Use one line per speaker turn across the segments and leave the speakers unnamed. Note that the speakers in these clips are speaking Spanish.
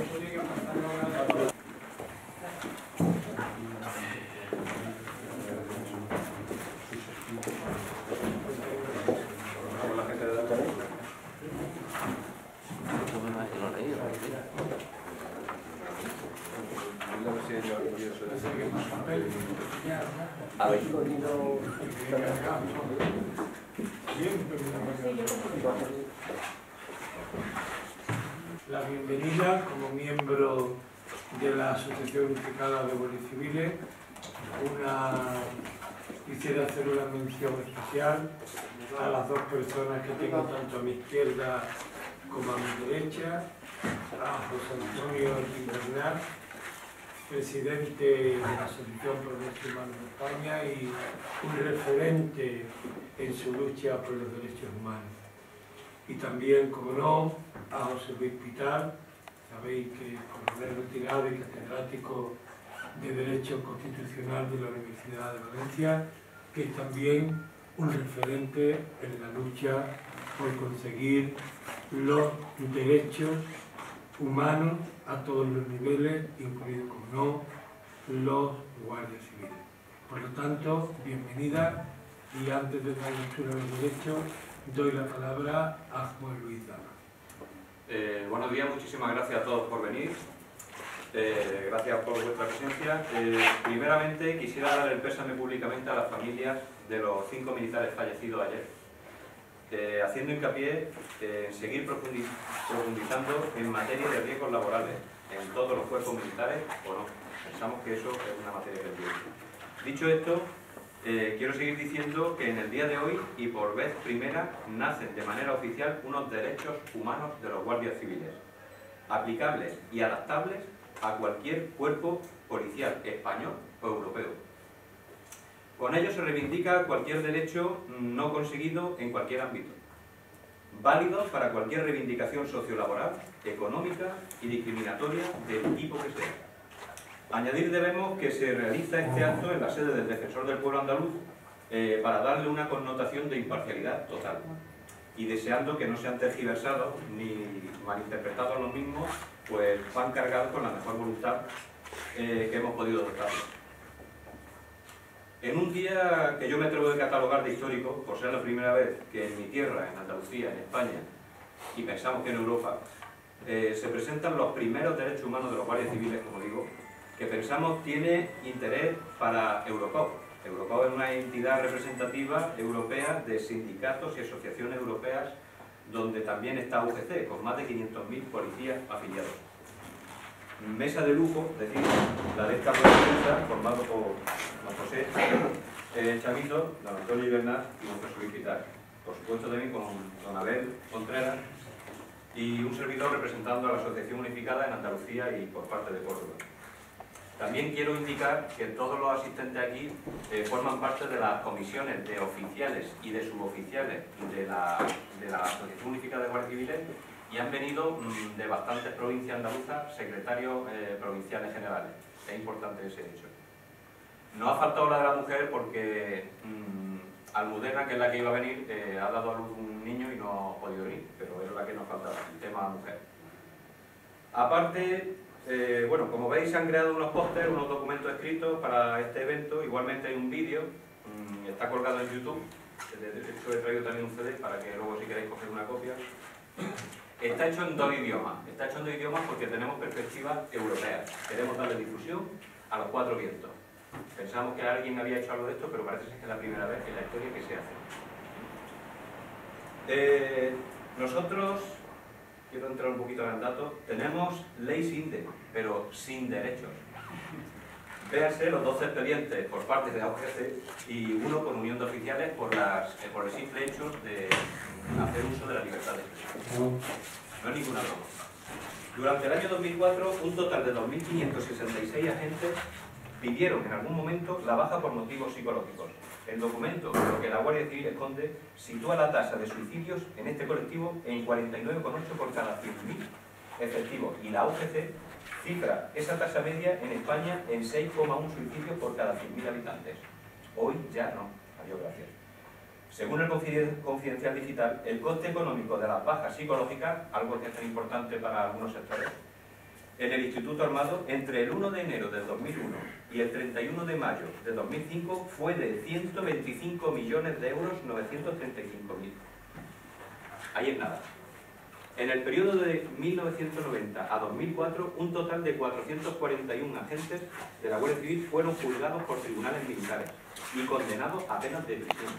La bienvenida como miembro de la Asociación Unificada de Guardias Civiles. Quisiera hacer una mención especial a las dos personas que tengo tanto a mi izquierda como a mi derecha, a José Antonio Bernal, presidente de la Asociación por los Derechos Humanos de España y un referente en su lucha por los derechos humanos. Y también, como no, a José Luis Pitar, sabéis que coronel retirado y catedrático de Derecho Constitucional de la Universidad de Valencia, que es también un referente en la lucha por conseguir los derechos humanos a todos los niveles, incluidos, como no, los guardias civiles. Por lo tanto, bienvenida, y antes de dar lectura a los derechos, doy la palabra a Juan Luis Dama.
Buenos días, muchísimas gracias a todos por venir. Gracias por vuestra presencia. Primeramente, quisiera dar el pésame públicamente a las familias de los 5 militares fallecidos ayer, haciendo hincapié en seguir profundizando en materia de riesgos laborales en todos los cuerpos militares o no. Pensamos que eso es una materia pendiente. Dicho esto, quiero seguir diciendo que en el día de hoy, y por vez primera, nacen de manera oficial unos derechos humanos de los guardias civiles, aplicables y adaptables a cualquier cuerpo policial español o europeo. Con ello se reivindica cualquier derecho no conseguido en cualquier ámbito, válido para cualquier reivindicación sociolaboral, económica y discriminatoria del tipo que sea. Añadir debemos que se realiza este acto en la sede del Defensor del Pueblo andaluz para darle una connotación de imparcialidad total, y deseando que no sean tergiversados ni malinterpretados los mismos, pues van cargados con la mejor voluntad que hemos podido dotarlos. En un día que yo me atrevo a catalogar de histórico, por ser la primera vez que en mi tierra, en Andalucía, en España, y pensamos que en Europa, se presentan los primeros derechos humanos de los guardias civiles, como digo, que pensamos tiene interés para Eurocop. Eurocop es una entidad representativa europea de sindicatos y asociaciones europeas, donde también está UGC, con más de 500.000 policías afiliados. Mesa de lujo, decir, la de esta prensa, formado por don José Chavito, don Antonio Bernal y don José Luis Pitar. Por supuesto también con don Abel Contreras y un servidor representando a la Asociación Unificada en Andalucía y por parte de Córdoba. También quiero indicar que todos los asistentes aquí forman parte de las comisiones de oficiales y de suboficiales de la Asociación Unificada de Guardias Civiles y han venido de bastantes provincias andaluzas, secretarios provinciales generales. Es importante ese hecho. No ha faltado la de la mujer porque Almudena, que es la que iba a venir, ha dado a luz un niño y no ha podido venir, pero era la que nos faltaba, el tema mujer. Aparte, bueno, como veis, se han creado unos pósters, unos documentos escritos para este evento. Igualmente hay un vídeo, está colgado en YouTube. De hecho, he traído también un CD para que luego, si queréis, coger una copia. Está hecho en 2 idiomas. Está hecho en 2 idiomas porque tenemos perspectivas europeas. Queremos darle difusión a los 4 vientos. Pensamos que alguien había hecho algo de esto, pero parece ser que es la primera vez en la historia que se hace. Nosotros, quiero entrar un poquito en el dato, tenemos ley SINDE, pero sin derechos. Véanse los 12 expedientes por parte de la UGC y uno por unión de oficiales por el simple hecho de hacer uso de la libertad de expresión. No es ninguna broma. Durante el año 2004, un total de 2.566 agentes pidieron en algún momento la baja por motivos psicológicos. El documento, lo que la Guardia Civil esconde, sitúa la tasa de suicidios en este colectivo en 49,8 por cada 100.000 efectivos, y la UGC cifra esa tasa media en España en 6,1 suicidios por cada 100.000 habitantes. Hoy ya no, adiós, gracias. Según el Confidencial Digital, el coste económico de las bajas psicológicas, algo que es tan importante para algunos sectores, en el Instituto Armado entre el 1 de enero del 2001 y el 31 de mayo de 2005 fue de 125 millones de euros 935.000. Ahí es nada. En el periodo de 1990 a 2004, un total de 441 agentes de la Guardia Civil fueron juzgados por tribunales militares y condenados a penas de prisión.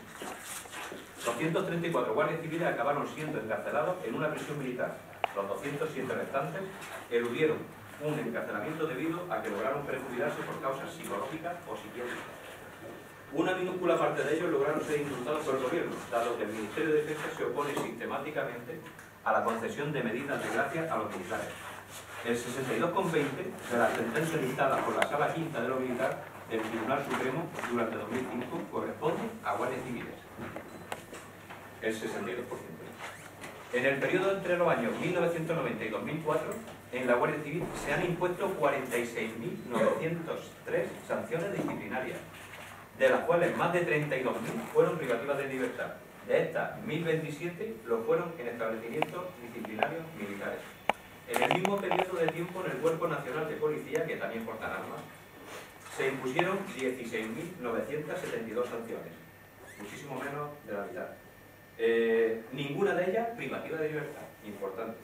234 guardias civiles acabaron siendo encarcelados en una prisión militar. Los 207 restantes eludieron un encarcelamiento debido a que lograron perjudicarse por causas psicológicas o psiquiátricas. Una minúscula parte de ellos lograron ser indultados por el gobierno, dado que el Ministerio de Defensa se opone sistemáticamente a la concesión de medidas de gracia a los militares. El 62,20 de las sentencias dictadas por la Sala Quinta de lo Militar del Tribunal Supremo durante 2005 corresponde a guardias civiles. El 62%. En el periodo entre los años 1990 y 2004, en la Guardia Civil se han impuesto 46.903 sanciones disciplinarias, de las cuales más de 32.000 fueron privativas de libertad. De estas, 1.027 lo fueron en establecimientos disciplinarios militares. En el mismo periodo de tiempo, en el Cuerpo Nacional de Policía, que también portan armas, se impusieron 16.972 sanciones, muchísimo menos de la mitad. Ninguna de ellas privativa de libertad, importante.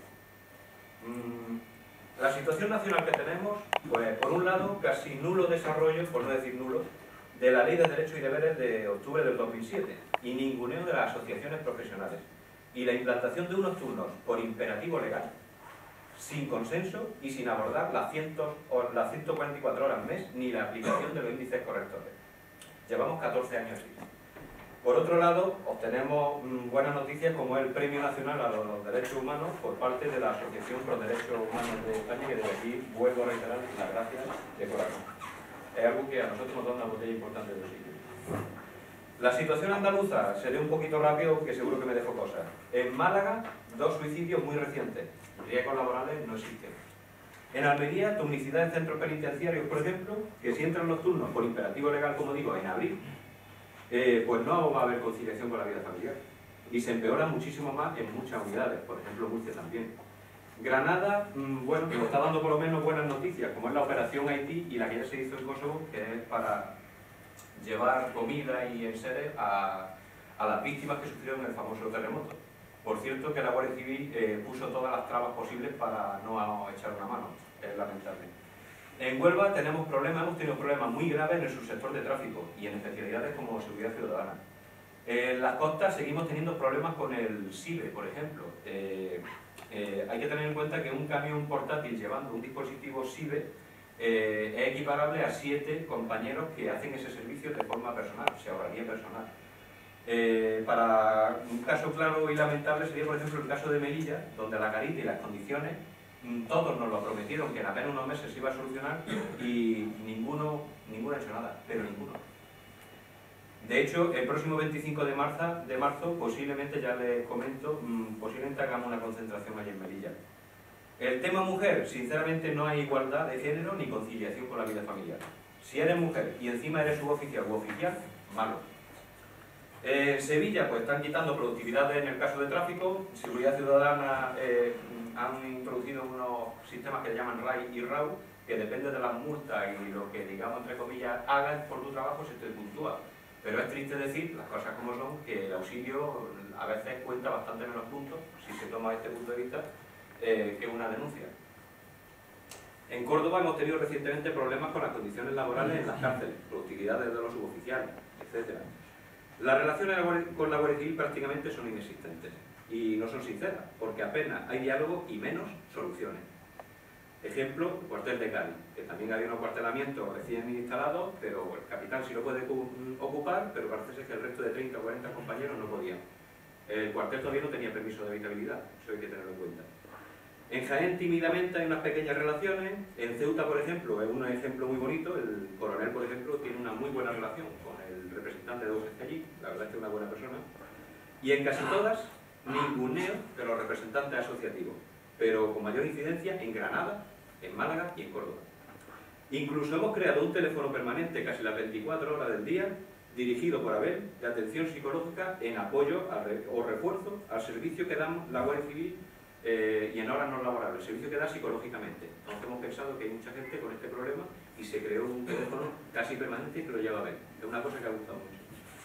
La situación nacional que tenemos, pues por un lado, casi nulo desarrollo, por no decir nulo, de la Ley de Derechos y Deberes de octubre del 2007 y ninguneo de las asociaciones profesionales y la implantación de unos turnos por imperativo legal, sin consenso y sin abordar las 144 horas mes ni la aplicación de los índices correctores. Llevamos 14 años así. Por otro lado, obtenemos buenas noticias como el Premio Nacional a los Derechos Humanos por parte de la Asociación Pro Derechos Humanos de España, que desde aquí vuelvo a reiterar las gracias de corazón. Es algo que a nosotros nos da una botella importante de sitio. La situación andaluza, seré un poquito rápido, que seguro que me dejo cosas. En Málaga, 2 suicidios muy recientes. Riesgos laborales no existen. En Almería, tecnicidad en centros penitenciarios, por ejemplo, que si entran los turnos por imperativo legal, como digo, en abril, pues no va a haber conciliación con la vida familiar. Y se empeora muchísimo más en muchas unidades, por ejemplo Murcia también. Granada, bueno, nos está dando por lo menos buenas noticias, como es la operación Haití y la que ya se hizo en Kosovo, que es para llevar comida y enseres a las víctimas que sufrieron el famoso terremoto. Por cierto que la Guardia Civil puso todas las trabas posibles para no echar una mano, es lamentable. En Huelva tenemos problemas, hemos tenido problemas muy graves en el subsector de tráfico y en especialidades como seguridad ciudadana. En las costas seguimos teniendo problemas con el SIBE, por ejemplo. Hay que tener en cuenta que un camión portátil llevando un dispositivo SIBE es equiparable a 7 compañeros que hacen ese servicio de forma personal, se ahorraría personal. Para un caso claro y lamentable sería, por ejemplo, el caso de Melilla, donde la carita y las condiciones, todos nos lo prometieron que en apenas unos meses se iba a solucionar y ninguno ha hecho nada, pero ninguno. De hecho, el próximo 25 de marzo, posiblemente, ya les comento, posiblemente hagamos una concentración allí en Melilla. El tema mujer, sinceramente no hay igualdad de género ni conciliación con la vida familiar. Si eres mujer y encima eres suboficial u oficial, malo. En Sevilla, pues están quitando productividad en el caso de tráfico. Seguridad Ciudadana han introducido unos sistemas que se llaman RAI y RAU, que depende de las multas y lo que, digamos, entre comillas, hagas por tu trabajo, se te puntúa. Pero es triste decir, las cosas como son, que el auxilio a veces cuenta bastante menos puntos, si se toma este punto de vista, que una denuncia. En Córdoba hemos tenido recientemente problemas con las condiciones laborales en las cárceles, productividades de los suboficiales, etc. Las relaciones con la Guardia Civil prácticamente son inexistentes y no son sinceras, porque apenas hay diálogo y menos soluciones. Ejemplo, el cuartel de Cádiz, que también había un acuartelamiento recién instalado, pero el capitán sí lo puede ocupar, pero parece ser que el resto de 30 o 40 compañeros no podían. El cuartel todavía no tenía permiso de habitabilidad, eso hay que tenerlo en cuenta. En Jaén tímidamente hay unas pequeñas relaciones. En Ceuta, por ejemplo, es un ejemplo muy bonito. El coronel, por ejemplo, tiene una muy buena relación con el representante de UGT allí, la verdad es que es una buena persona. Y en casi todas, ninguneo de los representantes asociativos, pero con mayor incidencia en Granada, en Málaga y en Córdoba. Incluso hemos creado un teléfono permanente casi las 24 horas del día, dirigido por Abel, de atención psicológica en apoyo o refuerzo al servicio que damos la Guardia Civil y en horas no laborables, el servicio que da psicológicamente. Entonces hemos pensado que hay mucha gente con este problema y se creó un teléfono casi permanente que lo lleva a ver. Es una cosa que ha gustado mucho.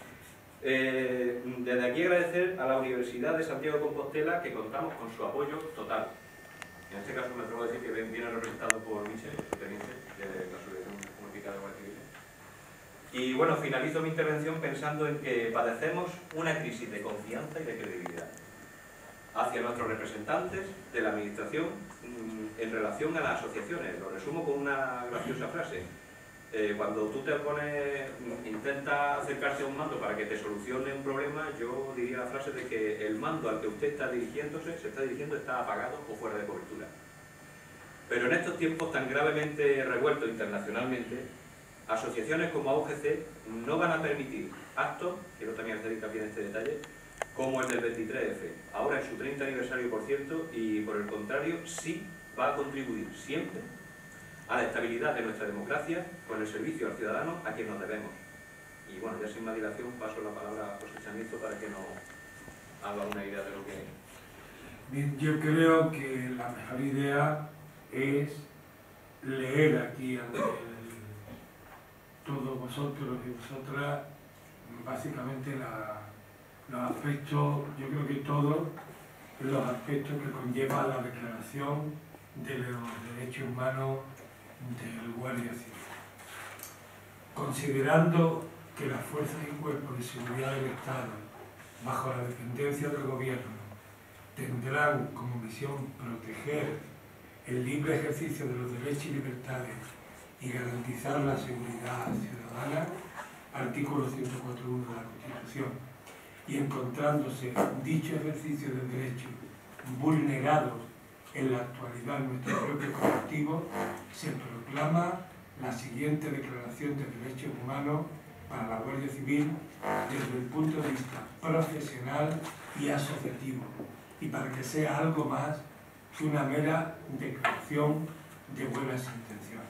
Desde aquí agradecer a la Universidad de Santiago de Compostela que contamos con su apoyo total. En este caso me atrevo a decir que viene representado por Michel, su teniente de la Asociación Pública de Guardia Civil. Y bueno, finalizo mi intervención pensando en que padecemos una crisis de confianza y de credibilidad hacia nuestros representantes de la Administración en relación a las asociaciones. Lo resumo con una graciosa frase. Cuando tú te pones, intentas acercarse a un mando para que te solucione un problema, yo diría la frase de que el mando al que usted está dirigiendo está apagado o fuera de cobertura. Pero en estos tiempos tan gravemente revueltos internacionalmente, asociaciones como AUGC no van a permitir actos, quiero también hacer hincapié en este detalle, como el del 23F, ahora es su 30 aniversario por cierto, y por el contrario sí va a contribuir siempre a la estabilidad de nuestra democracia con el servicio al ciudadano a quien nos debemos. Y bueno, ya sin más dilación paso la palabra a José Chamizo para que nos haga una idea de lo que es.
Bien, yo creo que la mejor idea es leer aquí ante todos vosotros y vosotras básicamente los aspectos, yo creo que todos los aspectos que conlleva la Declaración de los Derechos Humanos del Guardia Civil. Considerando que las fuerzas y cuerpos de seguridad del Estado, bajo la dependencia del Gobierno, tendrán como misión proteger el libre ejercicio de los derechos y libertades y garantizar la seguridad ciudadana, artículo 104.1 de la Constitución, y encontrándose dicho ejercicio de derechos vulnerados en la actualidad en nuestro propio colectivo, se proclama la siguiente Declaración de Derechos Humanos para la Guardia Civil desde el punto de vista profesional y asociativo, y para que sea algo más que una mera declaración de buenas intenciones.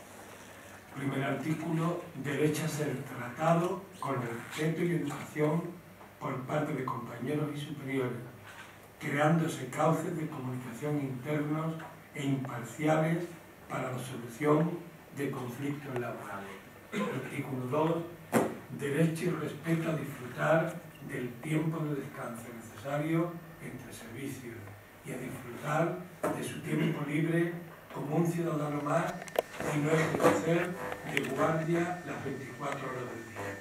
Primer artículo, derecho a ser tratado con respeto y educación por parte de compañeros y superiores, creándose cauces de comunicación internos e imparciales para la solución de conflictos laborales. Artículo 2, derecho y respeto a disfrutar del tiempo de descanso necesario entre servicios y a disfrutar de su tiempo libre como un ciudadano más y no ejercer de guardia las 24 horas del día.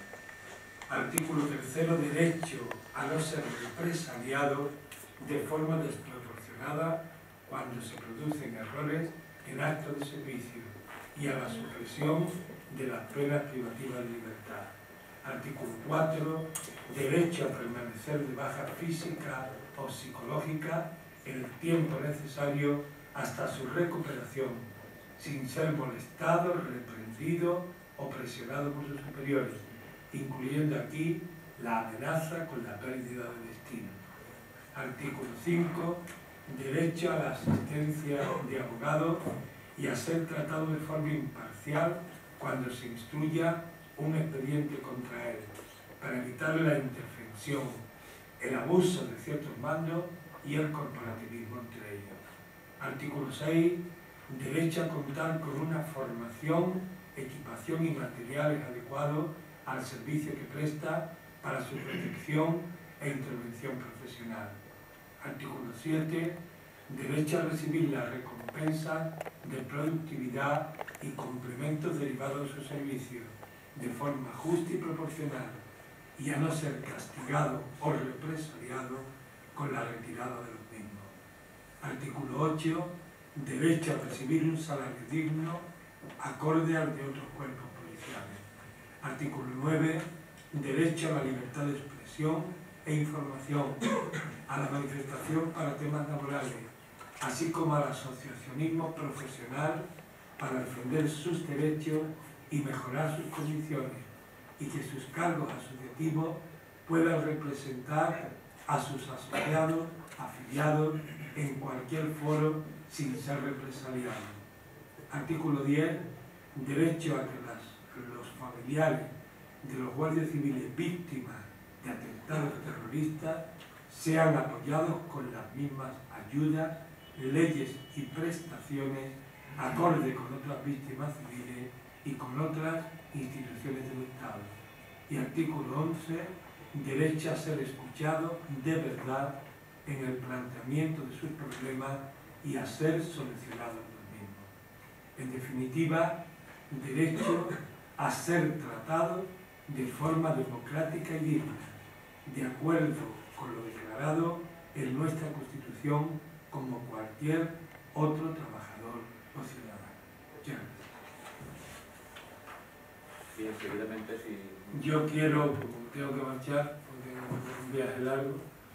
Artículo 3, derecho a no ser represaliado de forma desproporcionada cuando se producen errores en actos de servicio y a la supresión de las penas privativas de libertad. Artículo 4, derecho a permanecer de baja física o psicológica el tiempo necesario hasta su recuperación, sin ser molestado, reprendido o presionado por sus superiores, incluyendo aquí la amenaza con la pérdida de destino. Artículo 5, derecho a la asistencia de abogado y a ser tratado de forma imparcial cuando se instruya un expediente contra él, para evitar la intervención, el abuso de ciertos mandos y el corporativismo entre ellos. Artículo 6, derecho a contar con una formación, equipación y materiales adecuados al servicio que presta para su protección e intervención profesional. Artículo 7, derecho a recibir la recompensa de productividad y complementos derivados de su servicio de forma justa y proporcional y a no ser castigado o represaliado con la retirada de los mismos. Artículo 8, derecho a recibir un salario digno acorde al de otros cuerpos policiales. Artículo 9, derecho a la libertad de expresión e información, a la manifestación para temas laborales, así como al asociacionismo profesional para defender sus derechos y mejorar sus condiciones, y que sus cargos asociativos puedan representar a sus asociados, afiliados, en cualquier foro sin ser represaliados. Artículo 10, derecho a que los familiares de los guardias civiles víctimas de atentados terroristas sean apoyados con las mismas ayudas, leyes y prestaciones acorde con otras víctimas civiles y con otras instituciones del Estado. Y artículo 11, derecho a ser escuchado de verdad en el planteamiento de sus problemas y a ser solucionados los mismos. En definitiva, derecho a ser tratado de forma democrática y digna, de acuerdo con lo declarado en nuestra Constitución como cualquier otro trabajador o ciudadano. Muchas gracias.
Bien, seguidamente, si...
Yo quiero, tengo que marchar porque es un viaje largo,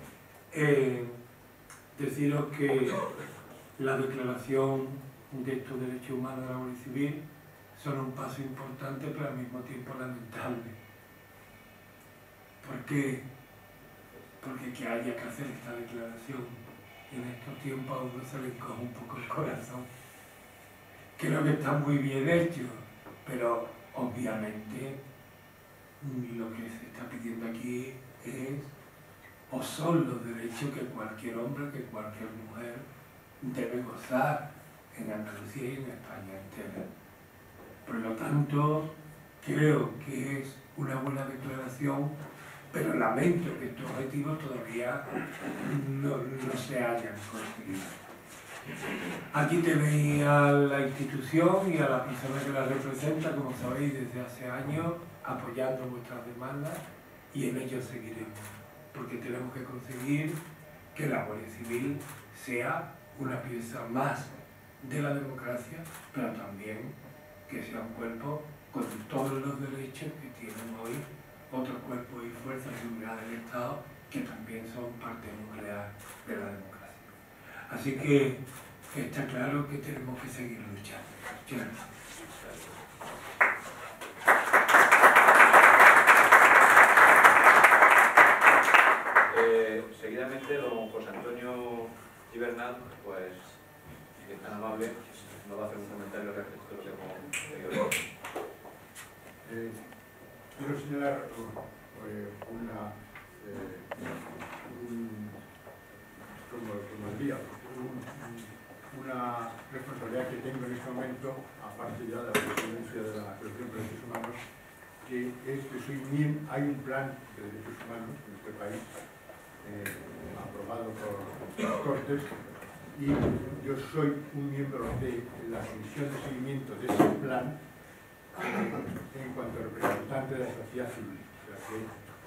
deciros que la declaración de estos derechos humanos de la Guardia Civil son un paso importante pero al mismo tiempo lamentable. ¿Por qué? Porque que haya que hacer esta declaración en estos tiempos a uno se le encoge un poco el corazón. Creo que está muy bien hecho, pero obviamente lo que se está pidiendo aquí es o son los derechos que cualquier hombre, que cualquier mujer debe gozar en Andalucía y en España entera. Por lo tanto, creo que es una buena declaración, pero lamento que estos objetivos todavía no se hayan conseguido. Aquí tenéis a la institución y a la persona que la representa, como sabéis, desde hace años, apoyando vuestras demandas, y en ello seguiremos, porque tenemos que conseguir que la Guardia Civil sea una pieza más de la democracia, pero también que sea un cuerpo con todos los derechos que tienen hoy otros cuerpos y fuerzas de seguridad del Estado que también son parte nuclear de la democracia. Así que está claro que tenemos que seguir luchando. Muchas gracias.
Seguidamente, don José Antonio Gibernat, pues, que es tan amable, nos va a hacer un comentario respecto a lo que hemos leído.
Quiero señalar una responsabilidad que tengo en este momento, aparte ya de la presidencia de la Asociación de Derechos Humanos, que es que hay un plan de derechos humanos en este país aprobado por las Cortes, y yo soy un miembro de la comisión de seguimiento de ese plan en cuanto a representante de la sociedad civil. O sea que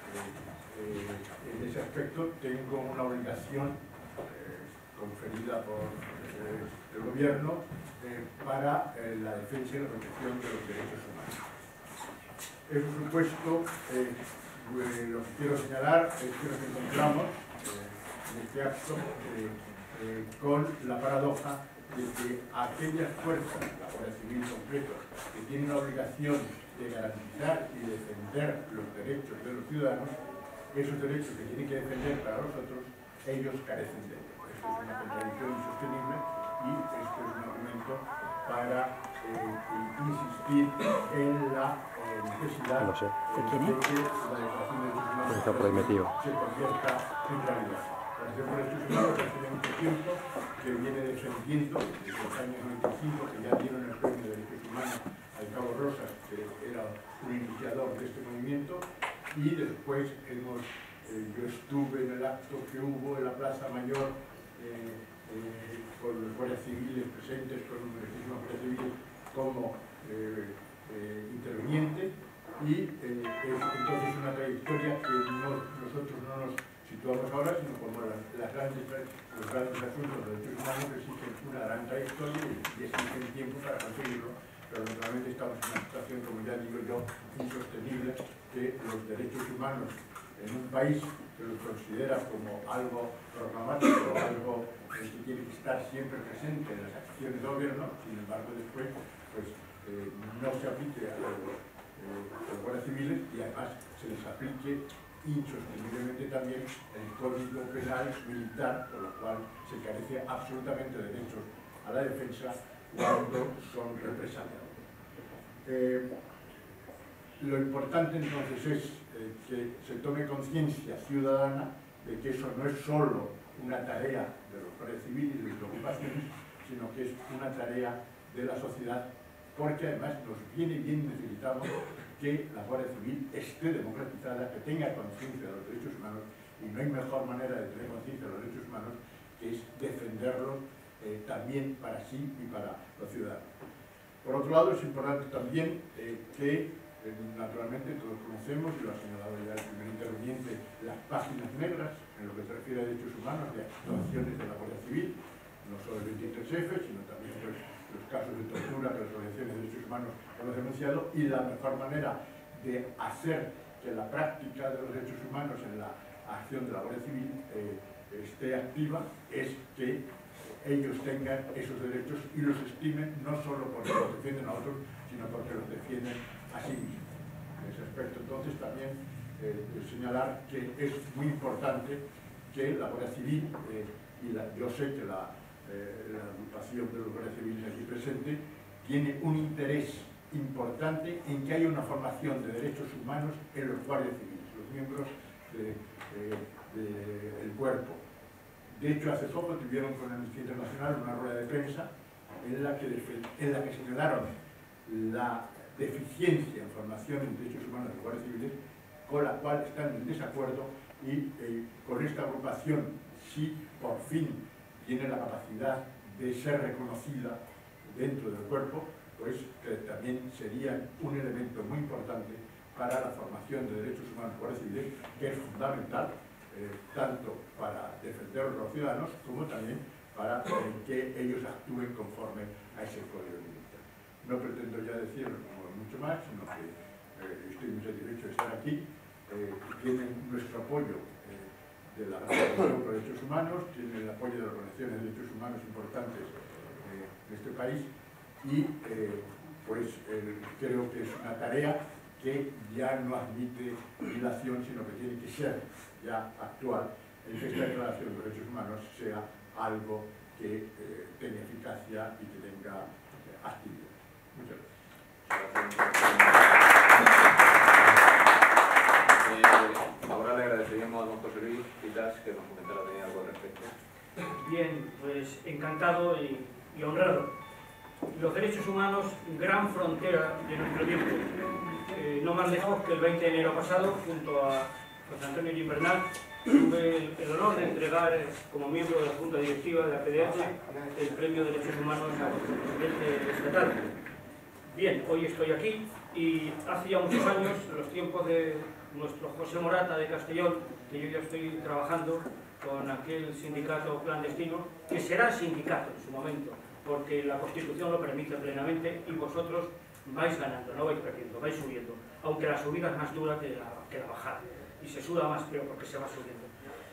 en ese aspecto tengo una obligación conferida por el gobierno para la defensa y la protección de los derechos humanos. Por supuesto, lo que quiero señalar es que nos encontramos en este acto con la paradoja de que aquellas fuerzas, la Guardia Civil concreto, que tienen la obligación de garantizar y defender los derechos de los ciudadanos, esos derechos que tienen que defender para los otros, ellos carecen de ellos. Esto es una contradicción insostenible y esto es un argumento para insistir en la necesidad de que la declaración de derechos humanos se convierta en realidad. La Asociación de Derechos Humanos hace mucho tiempo que viene defendiendo, desde los años 95, que ya dieron el premio de derechos humanos al Cabo Rosas, que era un iniciador de este movimiento, y después yo estuve en el acto que hubo en la Plaza Mayor con los guardias civiles presentes, con muchísimos guardias civiles como interviniente, y es entonces una trayectoria que nosotros no nos situamos ahora, sino como los grandes asuntos de derechos humanos exigen una gran trayectoria y exigen tiempo para conseguirlo, pero naturalmente estamos en una situación, como ya digo yo, insostenible, que los derechos humanos en un país que los considera como algo programático, algo que tiene que estar siempre presente en las acciones de gobierno, sin embargo después pues, no se aplique a los guardias civiles y además se les aplique insosteniblemente también el Código Penal militar, por lo cual se carece absolutamente de derechos a la defensa cuando son represaliados. Lo importante entonces es que se tome conciencia ciudadana de que eso no es solo una tarea de los guardias civiles y de sus ocupaciones, sino que es una tarea de la sociedad, porque además nos viene bien necesitado que la Guardia Civil esté democratizada, que tenga conciencia de los derechos humanos, y no hay mejor manera de tener conciencia de los derechos humanos que es defenderlos también para sí y para los ciudadanos. Por otro lado, es importante también que, naturalmente, todos conocemos, y lo ha señalado ya el primer interviniente, las páginas negras en lo que se refiere a derechos humanos de actuaciones de la Guardia Civil, no solo el 23F, sino también pues, los casos de tortura que las organizaciones de derechos humanos hemos denunciado, y la mejor manera de hacer que la práctica de los derechos humanos en la acción de la Guardia Civil esté activa es que ellos tengan esos derechos y los estimen no solo porque los defienden a otros, sino porque los defienden a sí mismos. En ese aspecto, entonces, también señalar que es muy importante que la Guardia Civil, yo sé que la agrupación de los guardias civiles aquí presente tiene un interés importante en que haya una formación de derechos humanos en los guardias civiles, los miembros del cuerpo. De hecho, hace poco tuvieron con Amnistía Internacional una rueda de prensa en la que señalaron la deficiencia en formación en derechos humanos de los guardias civiles, con la cual están en desacuerdo, y con esta agrupación, si por fin tiene la capacidad de ser reconocida dentro del cuerpo, pues que también sería un elemento muy importante para la formación de derechos humanos de los guardias civiles, que es fundamental, tanto para defender a los ciudadanos como también para que ellos actúen conforme a ese código militar. No pretendo ya decir mucho más, sino que estoy muy satisfecho de estar aquí. Tienen nuestro apoyo de la Organización por Derechos Humanos, tienen el apoyo de las organizaciones de derechos humanos importantes de este país, y pues creo que es una tarea que ya no admite dilación, sino que tiene que ser ya actual, en que esta declaración de derechos humanos sea algo que tenga eficacia y que tenga actividad. Muchas gracias.
Ahora le agradeceríamos a don José Luis Quizás que nos comentara también algo al respecto.
Bien, pues encantado y honrado. Los derechos humanos, gran frontera de nuestro tiempo. No más lejos que el 20 de enero pasado, junto a José Antonio Gimbernat, tuve el honor de entregar, como miembro de la Junta Directiva de la PDH, el Premio de Derechos Humanos al presidente estatal. Bien, hoy estoy aquí y hace ya muchos años, en los tiempos de nuestro José Morata de Castellón, que yo ya estoy trabajando con aquel sindicato clandestino, que será sindicato en su momento, porque la Constitución lo permite plenamente y vosotros vais ganando, no vais perdiendo, vais subiendo, aunque la subida es más dura que la bajada, y se suda más pero porque se va subiendo.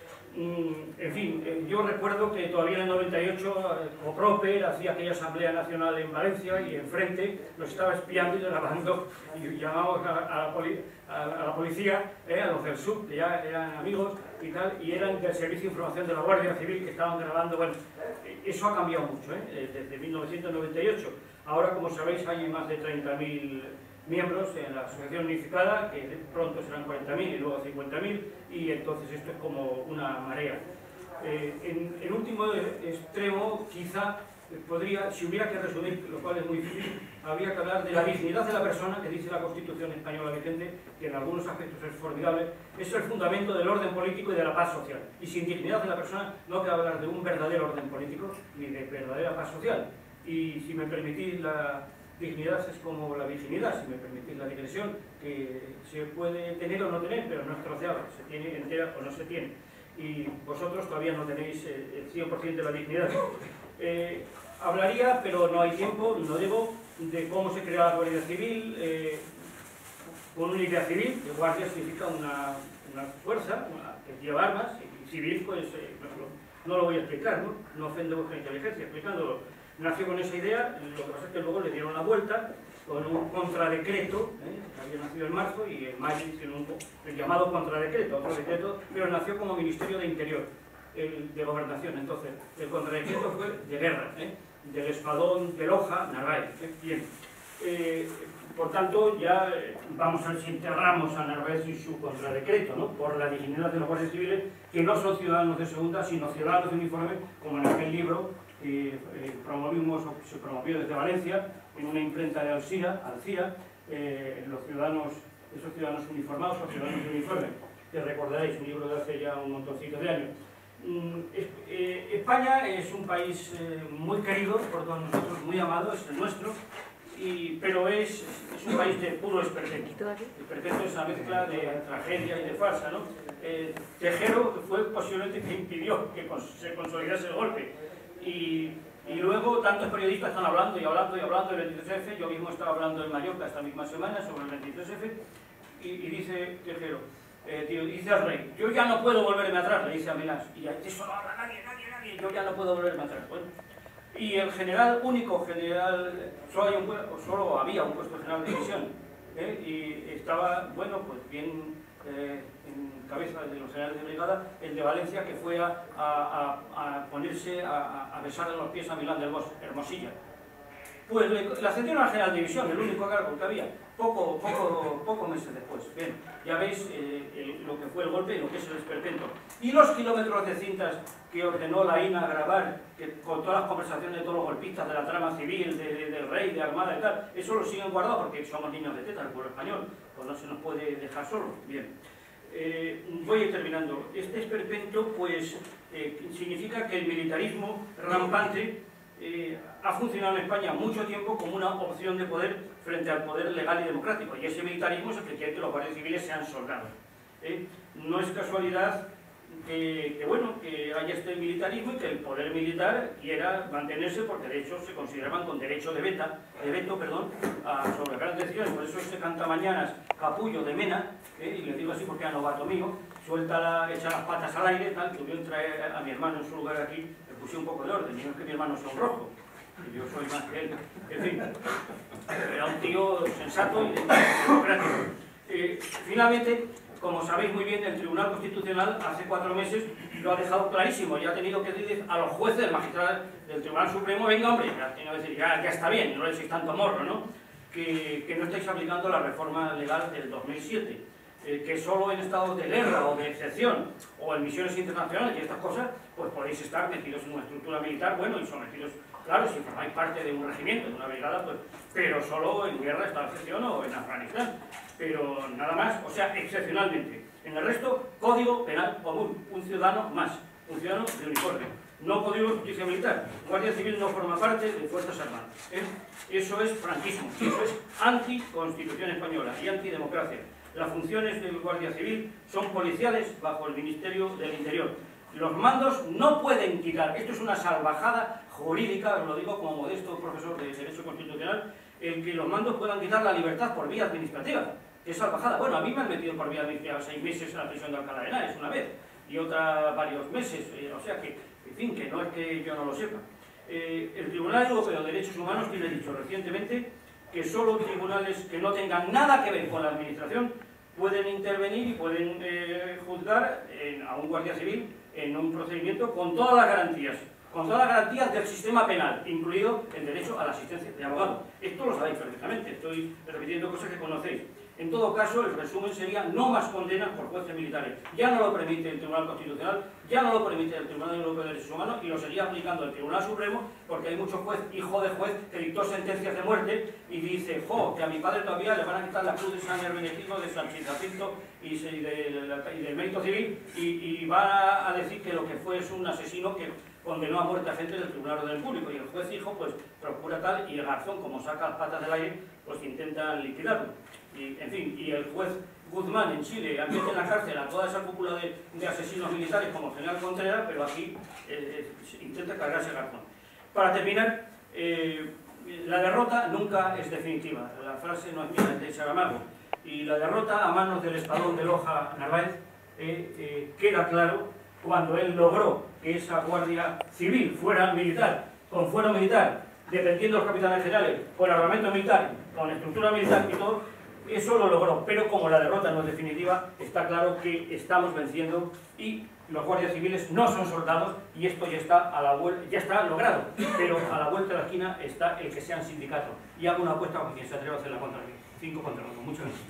En fin, yo recuerdo que todavía en el 98 Coproper hacía aquella Asamblea Nacional en Valencia y enfrente nos estaba espiando y grabando, y llamamos a la policía, a los del SUB, que ya eran amigos y tal, y eran del Servicio de Información de la Guardia Civil que estaban grabando. Bueno, eso ha cambiado mucho, desde 1998. Ahora, como sabéis, hay más de 30.000 miembros en la asociación unificada, que pronto serán 40.000 y luego 50.000, y entonces esto es como una marea. En último extremo, quizá podría, si hubiera que resumir, lo cual es muy difícil, habría que hablar de la dignidad de la persona, que dice la Constitución española vigente, que en algunos aspectos es formidable. Es el fundamento del orden político y de la paz social. Y sin dignidad de la persona no cabe hablar de un verdadero orden político ni de verdadera paz social. Y si me permitís, la dignidad es como la virginidad, si me permitís la digresión, que se puede tener o no tener, pero no es troceada, se tiene entera o no se tiene. Y vosotros todavía no tenéis el 100% de la dignidad. Hablaría, pero no hay tiempo, no debo, de cómo se crea la Guardia Civil, con una idea civil. De guardia significa una fuerza que lleva armas, y civil, pues no lo voy a explicar, no ofende vuestra inteligencia explicándolo. Nació con esa idea, lo que pasa es que luego le dieron la vuelta con un contradecreto, había nacido en marzo y en mayo hicieron el llamado contradecreto, otro decreto, pero nació como Ministerio de Interior, de Gobernación. Entonces, el contradecreto fue de guerra, del espadón de Loja, Narváez. Bien. Por tanto, ya vamos a ver si enterramos a Narváez y su contradecreto, ¿no? Por la dignidad de los guardias civiles, que no son ciudadanos de segunda, sino ciudadanos de uniforme, como en aquel libro que promovimos, o que se promovió desde Valencia, en una imprenta de Alcira, los ciudadanos, esos ciudadanos uniformados o ciudadanos de uniforme, que recordaréis, un libro de hace ya un montoncito de años. España es un país muy querido por todos nosotros, muy amado, es el nuestro, pero es un país de puro esperpento. El esperpento es una mezcla de tragedia y de farsa, ¿no? Tejero fue posiblemente quien impidió que se consolidase el golpe. Y luego tantos periodistas están hablando y hablando y hablando del 23F. Yo mismo estaba hablando en Mallorca esta misma semana sobre el 23F y dice Tejero, dice al rey, yo ya no puedo volverme atrás, le dice a Milás, y eso no habla nadie, yo ya no puedo volverme atrás. Bueno, y el general, único general, solo había un puesto general de división, y estaba, bueno, pues bien en cabeza de los generales de brigada, el de Valencia, que fue a ponerse a besarle los pies a Milán del Bosch, Hermosilla. Pues le ascendieron al general de división, el único cargo que había, pocos meses después. Bien, ya veis lo que fue el golpe y lo que es el esperpento. Y los kilómetros de cintas que ordenó la INA grabar, con todas las conversaciones de todos los golpistas de la trama civil, del rey, de Armada y tal, eso lo siguen guardado porque somos niños de teta, el pueblo español, pues no se nos puede dejar solo. Bien, voy a ir terminando. Este esperpento, pues, significa que el militarismo rampante ha funcionado en España mucho tiempo como una opción de poder frente al poder legal y democrático, y ese militarismo es el que quiere que los guardias civiles sean soldados. No es casualidad que haya este militarismo y que el poder militar quiera mantenerse, porque de hecho se consideraban con derecho de veto sobre grandes decisiones. Por eso este cantamañanas capullo de Mena, y le digo así porque era novato mío, echa las patas al aire, tal, que yo traer a mi hermano en su lugar aquí, le puse un poco de orden, y no es que mi hermano sea un rojo, que yo soy más que él, en fin, era un tío sensato y democrático. Finalmente, como sabéis muy bien, el Tribunal Constitucional hace 4 meses lo ha dejado clarísimo y ha tenido que decir a los jueces, magistrados del Tribunal Supremo, venga hombre, ya está bien, no le decís tanto morro, ¿no? Que no estáis aplicando la reforma legal del 2007, que solo en estados de guerra o de excepción o en misiones internacionales y estas cosas, pues podéis estar metidos en una estructura militar, bueno, y sometidos, claro, si formáis parte de un regimiento, de una brigada, pues, pero solo en guerra, estado de excepción o en Afganistán, pero nada más, o sea, excepcionalmente. En el resto, código penal común, un ciudadano más, un ciudadano de uniforme, no código de justicia militar. Guardia Civil no forma parte de Fuerzas Armadas. Eso es franquismo, eso es anticonstitución española y antidemocracia. Las funciones del Guardia Civil son policiales bajo el Ministerio del Interior. Los mandos no pueden quitar, esto es una salvajada jurídica, os lo digo como modesto profesor de Derecho Constitucional, el que los mandos puedan quitar la libertad por vía administrativa. Es salvajada. Bueno, a mí me han metido por vía administrativa 6 meses en la prisión de Alcalá de Henares, una vez, y otra varios meses, o sea que, en fin, que no es que yo no lo sepa. El Tribunal Europeo de Derechos Humanos tiene dicho recientemente que solo tribunales que no tengan nada que ver con la administración pueden intervenir y pueden juzgar a un guardia civil en un procedimiento con todas las garantías del sistema penal, incluido el derecho a la asistencia de abogado. Esto lo sabéis perfectamente, estoy repitiendo cosas que conocéis. En todo caso, el resumen sería no más condenas por jueces militares. Ya no lo permite el Tribunal Constitucional, ya no lo permite el Tribunal Europeo de Derechos Humanos y lo seguía aplicando el Tribunal Supremo, porque hay muchos juez, hijo de juez, que dictó sentencias de muerte y dice, jo, que a mi padre todavía le van a quitar la cruz de San Hermenegildo, de San Jacinto y del mérito civil, y va a decir que lo que fue es un asesino que condenó a muerte a gente del Tribunal Orden Público, y el juez hijo pues procura tal, y el garzón, como saca las patas del aire, pues intenta liquidarlo. Y, en fin, y el juez Guzmán en Chile admite en la cárcel a toda esa cúpula de asesinos militares como el general Contreras, pero aquí intenta cargarse el garzón. Para terminar, la derrota nunca es definitiva. La frase no es mía, es de Saramago. Y la derrota a manos del espadón de Loja Narváez queda claro cuando él logró que esa Guardia Civil fuera militar, con fuero militar, dependiendo de los capitanes generales, con armamento militar, con estructura militar y todo, Eso lo logró, pero como la derrota no es definitiva, está claro que estamos venciendo y los guardias civiles no son soldados y esto ya está, ya está logrado, pero a la vuelta de la esquina está el que sean sindicatos. Y hago una apuesta con quien se atreva a hacer la contra mí. 5 contra 1. Muchas gracias.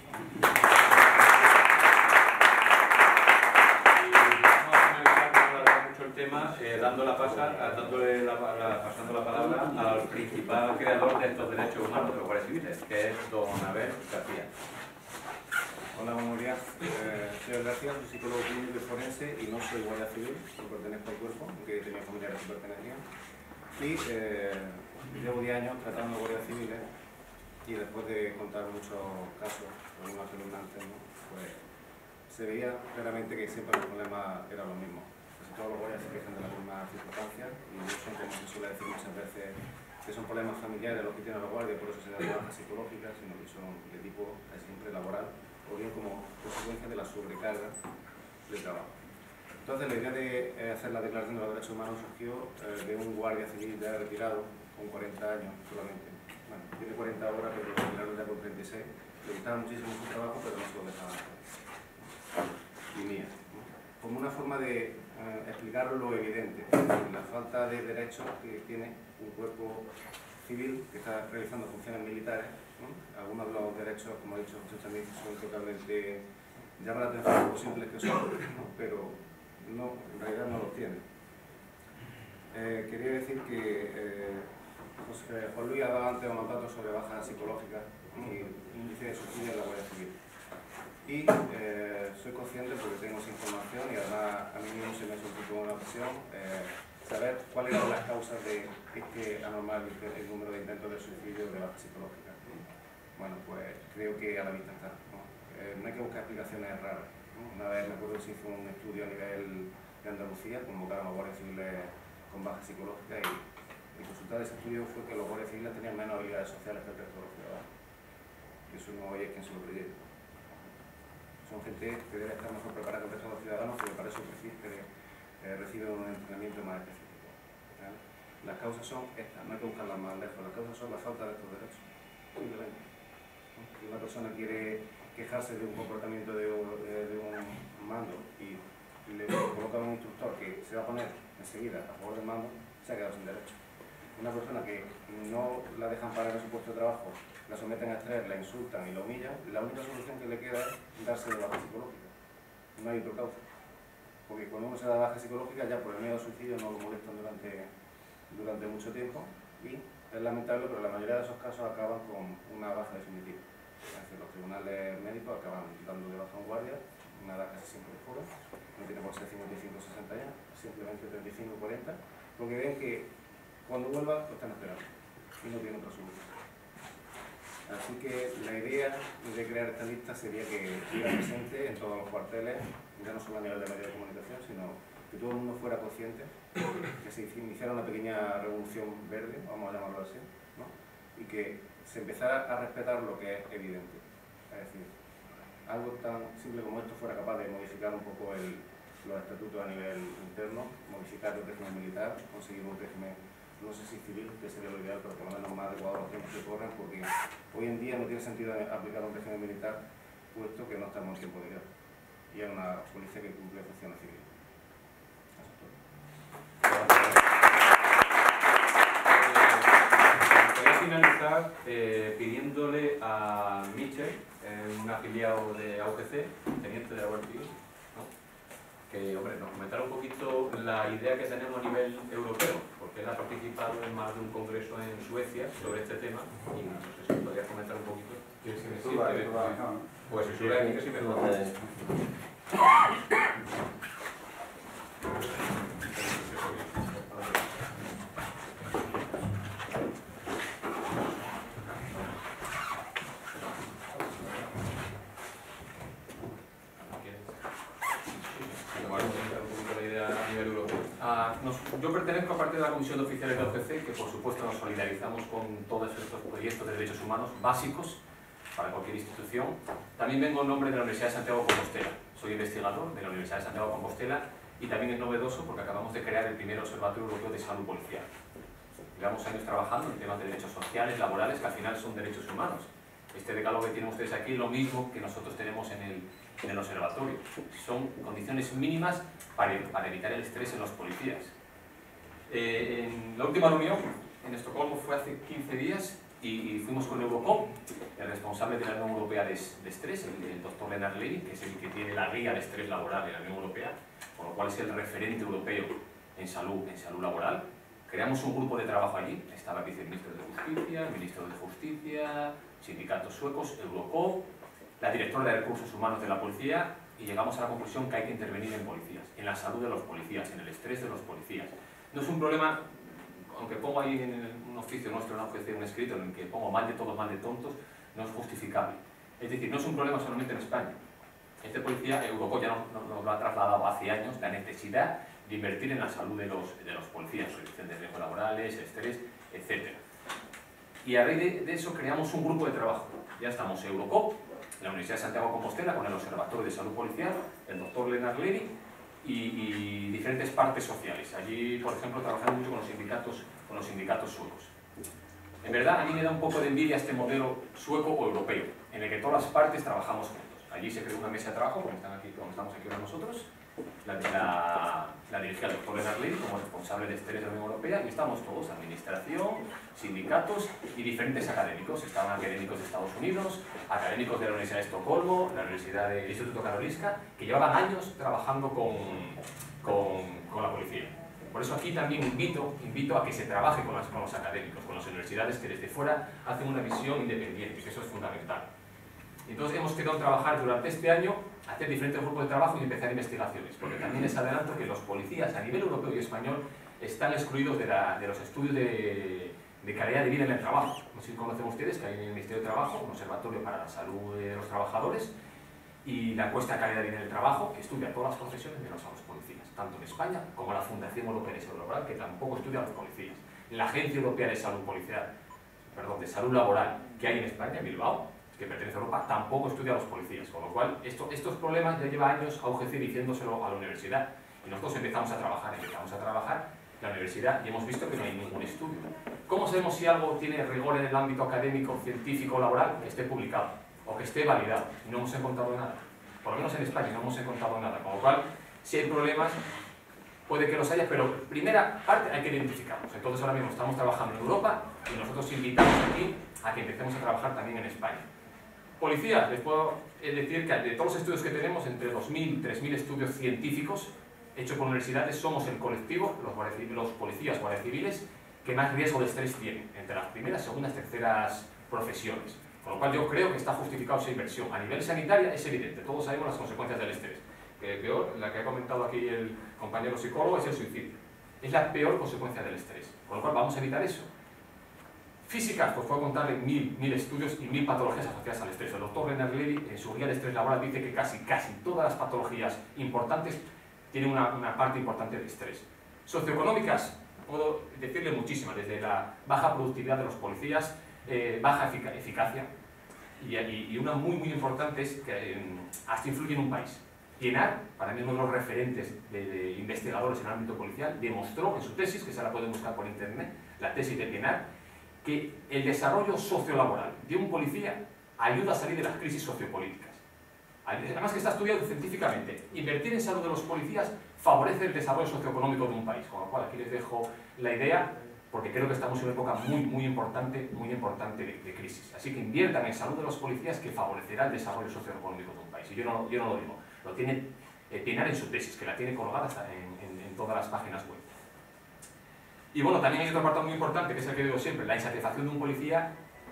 Tema, pasando la palabra al principal creador de estos derechos humanos de los guardias civiles, que es don Abel García.
Hola, buenos días. Soy García, soy psicólogo clínico y forense y no soy guardia civil, no pertenezco al cuerpo, aunque tenía familiares que pertenecían. Y llevo 10 años tratando guardias civiles y después de contar muchos casos, algunos espeluznantes, ¿no? Pues se veía claramente que siempre los problemas eran los mismos. Todos los guardias se quejan de las mismas circunstancias y no son, como se suele decir muchas veces, que son problemas familiares los que tienen los guardias, por eso se dan bajas psicológicas, sino que son de tipo casi siempre laboral o bien como consecuencia de la sobrecarga del trabajo. Entonces la idea de hacer la Declaración de los Derechos Humanos surgió de un guardia civil ya retirado con 40 años solamente. Bueno, tiene 40 horas, pero lo retiraron ya con 36. Le gustaba muchísimo su trabajo, pero no se lo dejaban hacer. Y mía. Como una forma de explicar lo evidente, la falta de derechos que tiene un cuerpo civil que está realizando funciones militares, ¿no? Algunos de los derechos, como ha dicho José también, son totalmente, llaman la atención lo simples que son, ¿no? Pero no, en realidad no los tienen. Quería decir que Juan Luis ha dado antes unos datos sobre bajas psicológicas y índice de suicidio en la Guardia Civil. Y soy consciente porque tengo esa información y además a mí mismo se me suscitó una ocasión saber cuáles eran las causas de este anormal el número de intentos de suicidio de baja psicológica. Bueno, pues creo que a la vista está, ¿no? No hay que buscar explicaciones raras, ¿no? Una vez me acuerdo que se hizo un estudio a nivel de Andalucía, convocaron a los guardias civiles con baja psicológica y el resultado de ese estudio fue que los guardias civiles tenían menos habilidades sociales que el resto de los ciudadanos. Y eso no hay quien se lo creyera. Son gente que debe estar mejor preparada que el resto de los ciudadanos, pero para eso reciben un entrenamiento más específico. ¿Vale? Las causas son estas, no hay que buscarlas más lejos, las causas son la falta de estos derechos, simplemente. Si una persona quiere quejarse de un comportamiento de un mando y le coloca a un instructor que se va a poner enseguida a favor del mando, se ha quedado sin derecho. Una persona que no la dejan parar en su puesto de trabajo, la someten a estrés, la insultan y la humillan, la única solución que le queda es darse de baja psicológica. No hay otro causa. Porque cuando uno se da baja psicológica, ya por el miedo al suicidio no lo molestan durante mucho tiempo y es lamentable, pero la mayoría de esos casos acaban con una baja definitiva. Es decir, los tribunales médicos acaban dando de baja a un guardia, una edad casi siempre joven, no tiene por ser 55 o 60 años, simplemente 35 o 40, porque ven que cuando vuelva lo están esperando y no tienen otra solución. Así que la idea de crear esta lista sería que estuviera presente en todos los cuarteles, ya no solo a nivel de medios de comunicación, sino que todo el mundo fuera consciente, que se iniciara una pequeña revolución verde, vamos a llamarlo así, ¿no? Y que se empezara a respetar lo que es evidente. Es decir, algo tan simple como esto fuera capaz de modificar un poco los estatutos a nivel interno, modificar el régimen militar, conseguir un régimen, no sé si civil, que sería lo ideal, pero por lo menos más adecuado a los tiempos que corren, porque hoy en día no tiene sentido aplicar un régimen militar, puesto que no estamos en tiempo de guerra. Y es una policía que cumple funciones civiles.
Voy a finalizar pidiéndole a Michel, un afiliado de AUGC, teniente de la Guardia Civil, ¿no? Que, hombre, nos comentara un poquito la idea que tenemos a nivel europeo, porque él ha participado en más de un congreso en Suecia sobre este tema, y no sé si podrías comentar un poquito. Pues si sube aquí que sí mejor. Yo pertenezco a parte de la Comisión de Oficiales de OGC, que por supuesto nos solidarizamos con todos estos proyectos de derechos humanos básicos para cualquier institución. También vengo en nombre de la Universidad de Santiago de Compostela. Soy investigador de la Universidad de Santiago de Compostela y también es novedoso porque acabamos de crear el primer Observatorio Europeo de Salud Policial. Llevamos años trabajando en temas de derechos sociales, laborales, que al final son derechos humanos.
Este decálogo que tienen ustedes aquí es lo mismo que nosotros tenemos en el observatorio. Son condiciones mínimas para evitar el estrés en los policías. En la última reunión en Estocolmo fue hace 15 días y fuimos con Eurocop, el responsable de la Unión Europea de Estrés, el doctor Lennart Levy, que es el que tiene la guía de estrés laboral de la Unión Europea, con lo cual es el referente europeo en salud laboral. Creamos un grupo de trabajo allí, estaba el viceministro de Justicia, el ministro de Justicia, sindicatos suecos, Eurocop, la directora de Recursos Humanos de la Policía, y llegamos a la conclusión que hay que intervenir en policías, en la salud de los policías, en el estrés de los policías. No es un problema, aunque pongo ahí en un oficio nuestro, un escrito en el que pongo mal de todos, mal de tontos, no es justificable. Es decir, no es un problema solamente en España. Este policía, Europol ya nos lo ha trasladado hace años, la necesidad de invertir en la salud de los policías, reducción de riesgos laborales, estrés, etc. Y a raíz de eso creamos un grupo de trabajo. Ya estamos Eurocop, la Universidad de Santiago de Compostela, con el Observatorio de Salud Policial, el doctor Lennart Levy, y diferentes partes sociales. Allí, por ejemplo, trabajamos mucho con los sindicatos suecos. En verdad, a mí me da un poco de envidia este modelo sueco o europeo, en el que todas las partes trabajamos juntos. Allí se creó una mesa de trabajo, como estamos aquí ahora nosotros, la dirigía el doctor Lennart Levy como responsable de estrés de la Unión Europea, y estamos todos, administración, sindicatos y diferentes académicos. Estaban académicos de Estados Unidos, académicos de la Universidad de Estocolmo, la Universidad del Instituto Karolinska, que llevaban años trabajando con la policía. Por eso aquí también invito a que se trabaje con los académicos, con las universidades que desde fuera hacen una visión independiente, que eso es fundamental. Entonces hemos quedado trabajar durante este año, hacer diferentes grupos de trabajo y empezar investigaciones, porque también les adelanto que los policías a nivel europeo y español están excluidos de los estudios de calidad de vida en el trabajo. No sé si conocen ustedes que hay en el Ministerio de Trabajo un observatorio para la salud de los trabajadores, y la encuesta de calidad de vida en el trabajo, que estudia a todas las profesiones menos a los policías, tanto en España como la Fundación Europea de Salud Laboral, que tampoco estudia a los policías. La Agencia Europea de Salud de Salud Laboral que hay en España, en Bilbao, que pertenece a Europa, tampoco estudia a los policías, con lo cual estos problemas ya lleva años a UGC diciéndoselo a la universidad, y nosotros empezamos a trabajar la universidad y hemos visto que no hay ningún estudio. ¿Cómo sabemos si algo tiene rigor en el ámbito académico, científico, laboral? Que esté publicado o que esté validado. No hemos encontrado nada, por lo menos en España no hemos encontrado nada, con lo cual si hay problemas puede que los haya, pero primera parte hay que identificarlos. Entonces ahora mismo estamos trabajando en Europa y nosotros invitamos aquí a que empecemos a trabajar también en España. Policía, les puedo decir que de todos los estudios que tenemos, entre 2.000 y 3.000 estudios científicos hechos por universidades, somos el colectivo, los policías guardias civiles, que más riesgo de estrés tienen, entre las primeras, segundas, terceras profesiones. Con lo cual yo creo que está justificado esa inversión. A nivel sanitario es evidente, todos sabemos las consecuencias del estrés. Que peor, la que ha comentado aquí el compañero psicólogo, es el suicidio. Es la peor consecuencia del estrés. Con lo cual vamos a evitar eso. Físicas, pues puedo contarle 1.000 estudios y 1.000 patologías asociadas al estrés. El doctor Lennart Levy, en su guía de estrés laboral, dice que casi todas las patologías importantes tienen una parte importante de estrés. Socioeconómicas, puedo decirle muchísimas, desde la baja productividad de los policías, baja eficacia, y una muy importante es que hasta influye en un país. Pienaar, para mí uno de los referentes de investigadores en el ámbito policial, demostró en su tesis, que se la pueden buscar por internet, la tesis de Pienaar, que el desarrollo sociolaboral de un policía ayuda a salir de las crisis sociopolíticas. Además que está estudiado científicamente. Invertir en salud de los policías favorece el desarrollo socioeconómico de un país, con lo cual aquí les dejo la idea, porque creo que estamos en una época muy importante de crisis. Así que inviertan en salud de los policías, que favorecerá el desarrollo socioeconómico de un país. Y yo no lo digo, lo tiene Pienaar en su tesis, que la tiene colgada en todas las páginas web. Y bueno, también hay otro apartado muy importante, que es el que digo siempre: la insatisfacción de un policía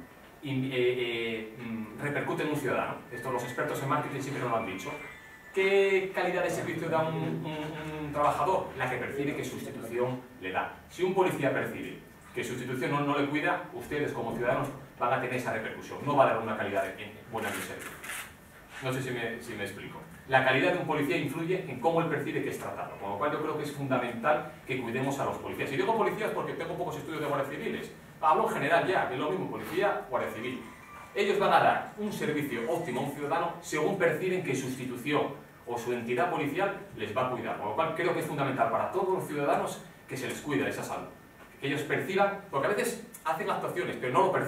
repercute en un ciudadano. Esto los expertos en marketing siempre nos lo han dicho. ¿Qué calidad de servicio da un trabajador? La que percibe que su institución le da. Si un policía percibe que su institución no le cuida, ustedes como ciudadanos van a tener esa repercusión. No va a dar una calidad buena de servicio. No sé si me explico. La calidad de un policía influye en cómo él percibe que es tratado, con lo cual yo creo que es fundamental que cuidemos a los policías. Y digo policías porque tengo pocos estudios de guardias civiles. Hablo en general ya, es lo mismo, policía, guardia civil. Ellos van a dar un servicio óptimo a un ciudadano según perciben que su institución o su entidad policial les va a cuidar. Con lo cual creo que es fundamental para todos los ciudadanos que se les cuide esa salud. Que ellos perciban, porque a veces hacen actuaciones, pero no lo perciben.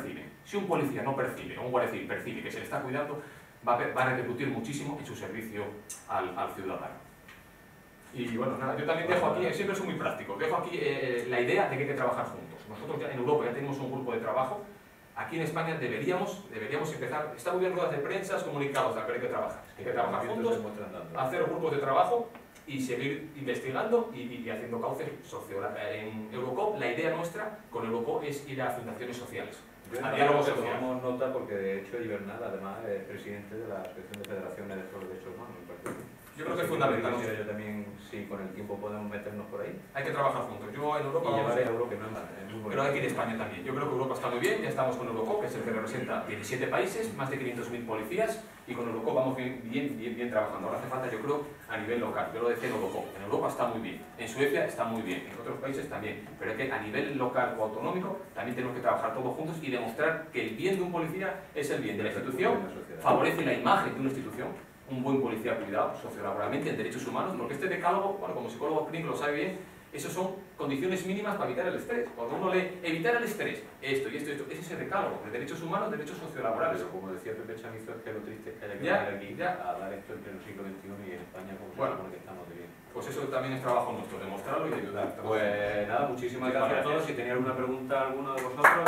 Si un policía no percibe, o un guardia civil percibe que se le está cuidando, va a repercutir muchísimo en su servicio al ciudadano. Y bueno, nada, yo también dejo aquí, siempre soy muy práctico, dejo aquí la idea de que hay que trabajar juntos. Nosotros ya en Europa ya tenemos un grupo de trabajo. Aquí en España deberíamos empezar, está muy bien ruedas de prensa, comunicados, pero hay que trabajar. Hay que trabajar juntos, hacer grupos de trabajo y seguir investigando y haciendo cauces sociales. En Eurocop, la idea nuestra con Eurocop es ir a fundaciones sociales, a diálogo social.
Tomamos nota porque de hecho Ibernal además es presidente de la Asociación de Federaciones de los Derechos Humanos.
Yo creo que es fundamental.
Yo también, si con el tiempo podemos meternos por ahí.
Hay que trabajar juntos. Yo en Europa...
Y llevar a Europa, que no es mal, es muy bonito.
Pero hay que ir a España también. Yo creo que Europa está muy bien, ya estamos con Eurocop, que es el que representa 17 países, más de 500.000 policías, y con Eurocop vamos bien trabajando. Ahora hace falta, yo creo, a nivel local. Yo lo decía en Eurocop. En Europa está muy bien, en Suecia está muy bien, en otros países también. Pero es que a nivel local o autonómico también tenemos que trabajar todos juntos y demostrar que el bien de un policía es el bien de la institución, favorece la imagen de una institución. Un buen policía cuidado sociolaboralmente en derechos humanos, porque este decálogo, bueno, como psicólogo clínico lo sabe bien, eso son condiciones mínimas para evitar el estrés. Cuando uno lee evitar el estrés, esto y esto, es ese decálogo de derechos humanos, derechos sociolaborales.
Pero como decía Pepe Chamizo, es que lo triste es que haya que venir aquí a dar esto entre el siglo XXI y en España, como se supone que estamos de bien.
Pues eso también es trabajo nuestro, demostrarlo y ayudar.
Pues nada, muchísimas gracias a todos. Si tenéis alguna pregunta alguno de vosotros...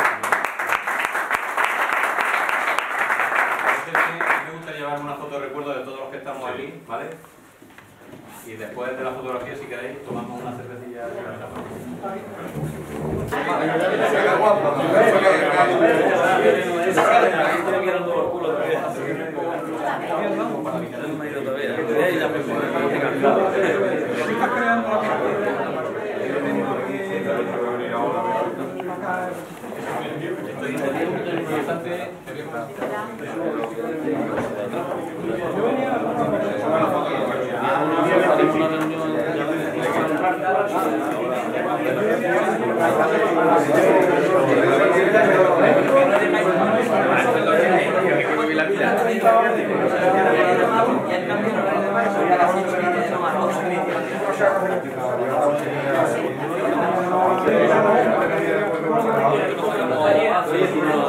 Me gusta llevar una foto de recuerdo de todos los que estamos aquí, ¿vale? Y después de la fotografía, si queréis, tomamos una cervecilla.
Oye,